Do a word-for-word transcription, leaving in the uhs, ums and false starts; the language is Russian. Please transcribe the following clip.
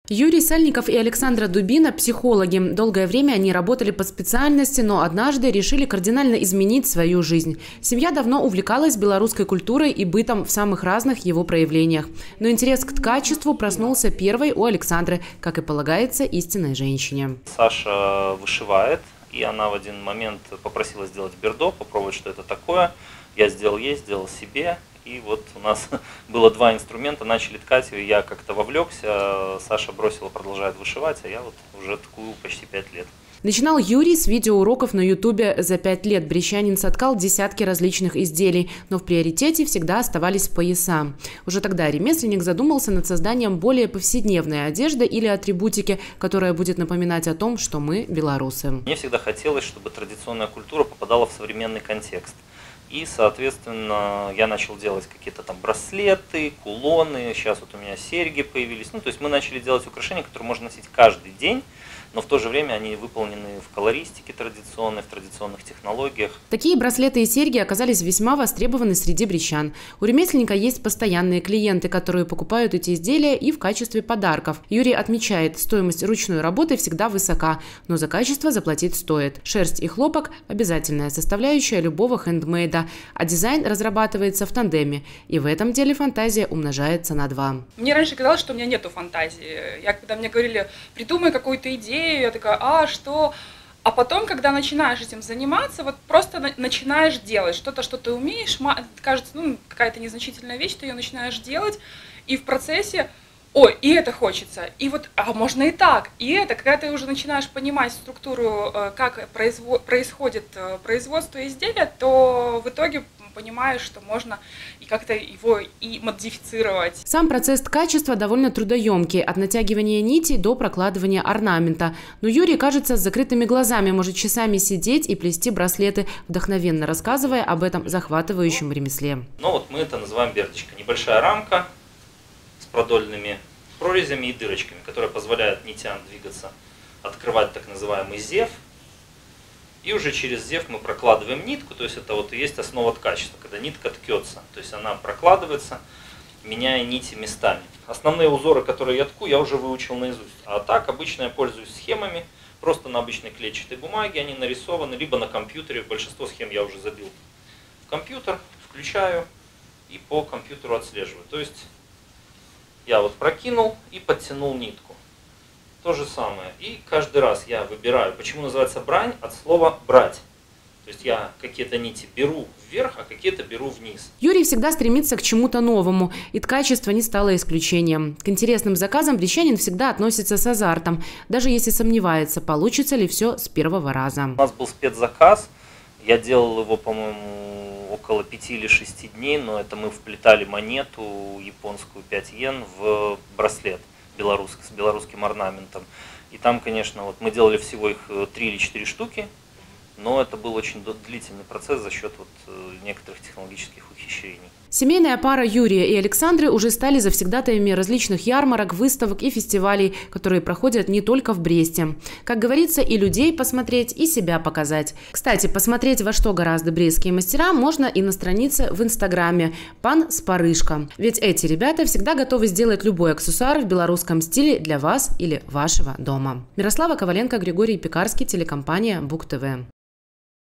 Юрий Сальников и Александра Дубина – психологи. Долгое время они работали по специальности, но однажды решили кардинально изменить свою жизнь. Семья давно увлекалась белорусской культурой и бытом в самых разных его проявлениях. Но интерес к ткачеству проснулся первой у Александры, как и полагается истинной женщине. Саша вышивает, и она в один момент попросила сделать бердо, попробовать, что это такое. Я сделал ей, сделал себе. И вот у нас было два инструмента, начали ткать, и я как-то вовлекся, Саша бросила, продолжает вышивать, а я вот уже ткую почти пять лет. Начинал Юрий с видеоуроков на ютубе. За пять лет брестянин соткал десятки различных изделий, но в приоритете всегда оставались пояса. Уже тогда ремесленник задумался над созданием более повседневной одежды или атрибутики, которая будет напоминать о том, что мы белорусы. Мне всегда хотелось, чтобы традиционная культура попадала в современный контекст. И, соответственно, я начал делать какие-то там браслеты, кулоны, сейчас вот у меня серьги появились. Ну, то есть мы начали делать украшения, которые можно носить каждый день, но в то же время они выполнены в колористике традиционной, в традиционных технологиях. Такие браслеты и серьги оказались весьма востребованы среди брестян. У ремесленника есть постоянные клиенты, которые покупают эти изделия и в качестве подарков. Юрий отмечает, стоимость ручной работы всегда высока, но за качество заплатить стоит. Шерсть и хлопок – обязательная составляющая любого хендмейда, а дизайн разрабатывается в тандеме. И в этом деле фантазия умножается на два. Мне раньше казалось, что у меня нету фантазии. Я, когда мне говорили, придумай какую-то идею, я такая, а что? А потом, когда начинаешь этим заниматься, вот просто на начинаешь делать что-то, что ты умеешь, кажется, ну, какая-то незначительная вещь, ты ее начинаешь делать, и в процессе, ой, и это хочется, и вот, а можно и так, и это, когда ты уже начинаешь понимать структуру, как происходит производство изделия, то в итоге понимаешь, что можно и как-то его и модифицировать. Сам процесс ткачества довольно трудоемкий, от натягивания нитей до прокладывания орнамента. Но Юрий, кажется, с закрытыми глазами может часами сидеть и плести браслеты, вдохновенно рассказывая об этом захватывающем ремесле. Ну вот мы это называем бердочка. Небольшая рамка с продольными прорезями и дырочками, которая позволяет нитям двигаться, открывать так называемый зев. И уже через зев мы прокладываем нитку, то есть это вот и есть основа ткачества, когда нитка ткется, то есть она прокладывается, меняя нити местами. Основные узоры, которые я тку, я уже выучил наизусть, а так обычно я пользуюсь схемами, просто на обычной клетчатой бумаге они нарисованы, либо на компьютере, большинство схем я уже забил в компьютер, включаю и по компьютеру отслеживаю. То есть я вот прокинул и подтянул нитку. То же самое. И каждый раз я выбираю, почему называется брань, от слова брать. То есть я какие-то нити беру вверх, а какие-то беру вниз. Юрий всегда стремится к чему-то новому, и ткачество не стало исключением. К интересным заказам брестянин всегда относится с азартом, даже если сомневается, получится ли все с первого раза. У нас был спецзаказ, я делал его, по-моему, около пяти или шести дней, но это мы вплетали монету японскую пять йен в браслет. Белорусский, с белорусским орнаментом. И там, конечно, вот мы делали всего их три или четыре штуки, но это был очень длительный процесс за счет вот некоторых технологических ухищрений. Семейная пара Юрия и Александры уже стали завсегдатаями различных ярмарок, выставок и фестивалей, которые проходят не только в Бресте. Как говорится, и людей посмотреть, и себя показать. Кстати, посмотреть, во что гораздо брестские мастера, можно и на странице в инстаграме «Пан Спарышка». Ведь эти ребята всегда готовы сделать любой аксессуар в белорусском стиле для вас или вашего дома. Мирослава Коваленко, Григорий Пекарский, телекомпания Бук ТВ.